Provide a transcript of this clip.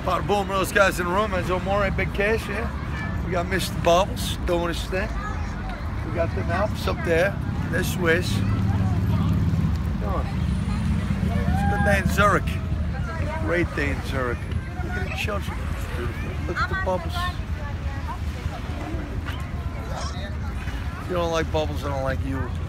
Bada boom, those guys in the room. There's Omore, Big Cash, yeah. We got Mr. Bubbles doing his thing. We got them Alps up there. They're Swiss. It's a good day in Zurich. Great day in Zurich. Look at the children. Look at the bubbles. If you don't like bubbles, I don't like you.